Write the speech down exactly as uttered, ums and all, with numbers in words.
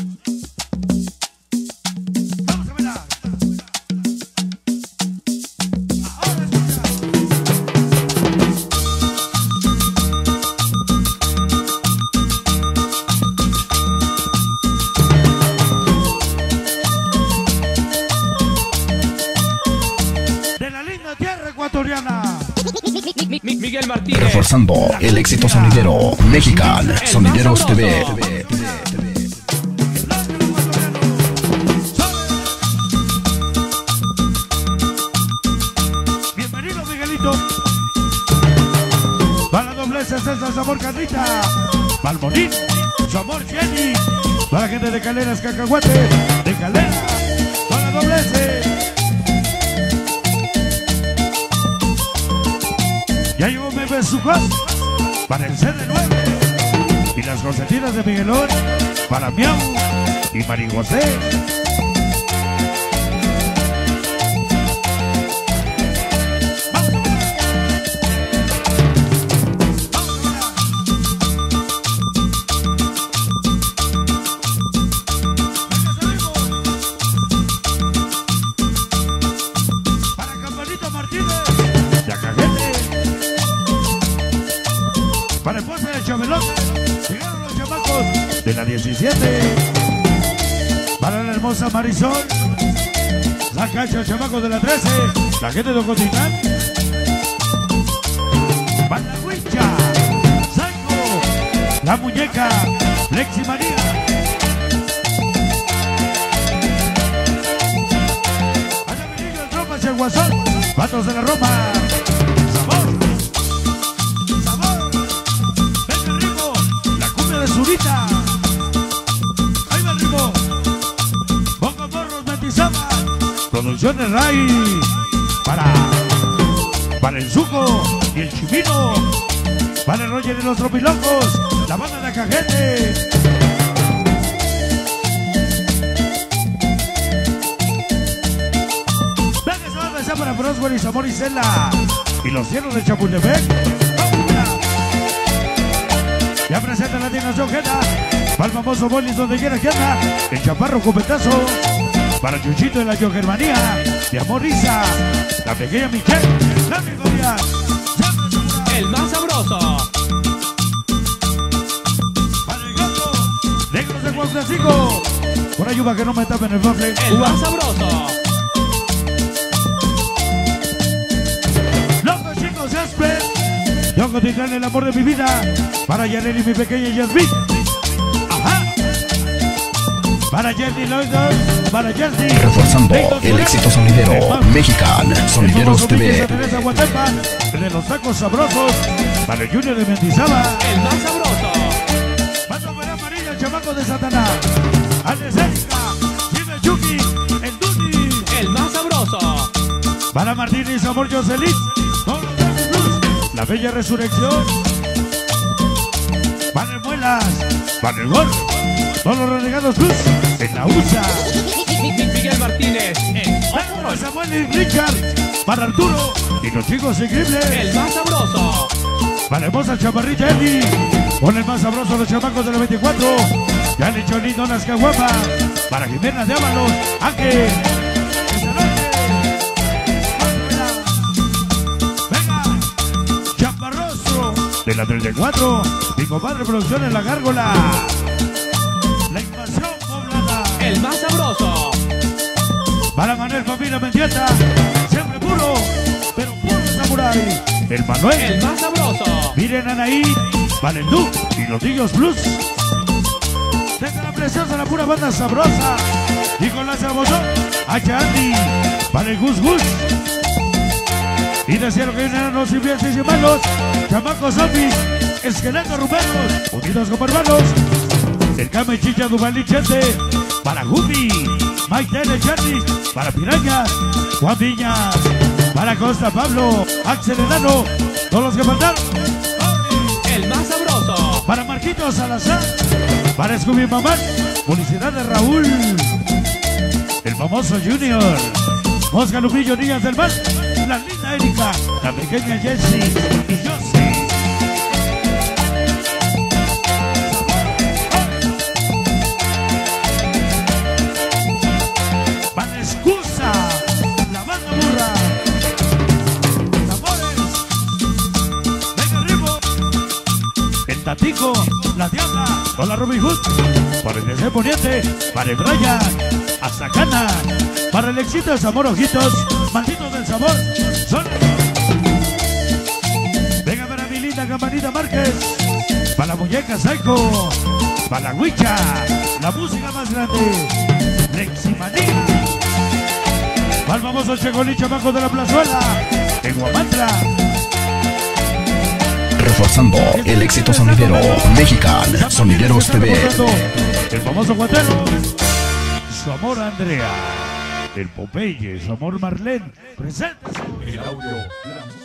Vamos a bailar. Ahora escucha. De la linda tierra ecuatoriana. Miguel Martínez. Reforzando el éxito sonidero Mexican Sonideros T V. Bienvenido, Miguelito. Para la dobleza, César Sabor Carlita. Balmonín, su amor Jenny. Para la gente de Caleras, Cacahuate. De Caleras, para la dobleza. Ya llegó Meme Sucos para el C D nueve y las consentidas de Miguelón para Miau y Mari José. Para Campanita Martínez de Acajete. Para el poste de Chabelón, llegaron los chamacos de la diecisiete. Para la hermosa Marisol, la cancha de chamacos de la trece, la gente de Ocotitlán. Para la Huicha, Psycho, la muñeca, Lexi María. Para mi niño, el tropas y el guasón, patos de la Roma. Zurita, ahí va el ritmo. Pongo morros, Mentizama. Producciones Ray. Para, para el Zuco y el Chimino. Para el Roger y los Tropilocos. La banda de Acajete. Venga, se va a empezar para Prosper y Zamor y Cela. Y los cielos de Chapultepec. Ya presenta la Nación Jena. Para el famoso Bolis donde quiera que anda. El Chaparro Cupetazo. Para Chuchito de la Yogermanía. De Amor Risa. La pequeña Michelle. La Memoria. El más sabroso. Para el Gato. Negros de Juan Francisco. Por ayuda que no me tapen el bafle. El más sabroso. Los chicos Jasper. Yo cotidian el amor de mi vida. Para Yaneli, mi pequeña Yasmin. Ajá. Para Jenny Loidos. Para Jersey. Reforzando el éxito sonidero Mexican Sonideros T V. De los tacos sabrosos. Para el Junior de Mentizama. El más sabroso. Para Opera Amarilla, el chamaco de Satanás. Alex Erika. Jimmy Chucky. El Duni. El más sabroso. Para Martín y Sabor Jocelyn. La bella resurrección. Para el Muelas. Para el Gol. Todos los renegados Cruz. En la U S A. Miguel Martínez. Para Samuel y Richard. Para Arturo. Y los chicos increíbles. El más sabroso. Para hermosa chaparrita Eddie. Con el más sabroso los chamacos de la veinticuatro. Ya le echó lindo las caguapas. Para Jimena de Ábalos. Ángel. De la treinta y cuatro, mi compadre Producciones La Gárgola. La invasión poblada. El más sabroso. Para Manuel Familia Mendieta. Siempre puro, pero puro samurái. El Manuel. El más sabroso. Miren Anaí, Valendú y los Niños Blues. Desde la preciosa, la pura banda sabrosa. Y con la sabozón, Hacha Andy. Para el Gus Gus. Y decía lo que vienen los sirvientes y malos. Chamacos zombies, esqueletos rumeros, unidos como hermanos. El Came Chicha Duvalí Chente. Para Gumi, Mike Tele Charlie. Para Pirañas, Juan Viñas. Para Costa Pablo, Axel Enano. Todos los que mandaron. El más sabroso. Para Marquitos Salazar. Para Scooby Mamán. Publicidad de Raúl. El famoso Junior. Mosca Lupillo, Niñas del Mar. La linda Erika, la pequeña Jessie y Josie. México, la Diabla, con la Robin Hood, para el D C Poniente, para el Brian, hasta Cana, para el éxito de Zamor Ojitos, malditos del sabor, son. Venga para mi linda Campanita Márquez, para la muñeca Psycho, para la Huicha, la música más grande, Leximaní, para el famoso Chegolí Chamaco de la Plazuela, en Guamantla. Reforzando el éxito sonidero Mexican Sonideros T V. El famoso Guatero, su amor Andrea, el Popeye, su amor Marlene, presentes. El audio, la